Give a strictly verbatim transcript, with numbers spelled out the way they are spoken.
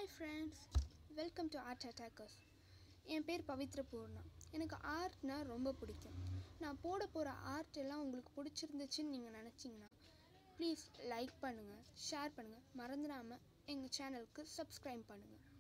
Hi friends, welcome to Art Attackers. என் பேர் பவித்ர பூர்ணா. எனக்கு ஆர்ட்னா ரொம்ப பிடிக்கும். நான் போட போகிற ஆர்ட் எல்லாம் உங்களுக்கு பிடிச்சிருந்துச்சுன்னு நீங்கள் நினச்சிங்கன்னா ப்ளீஸ் லைக் பண்ணுங்கள், ஷேர் பண்ணுங்கள், மறந்துடாமல் எங்கள் சேனலுக்கு சப்ஸ்கிரைப் பண்ணுங்கள்.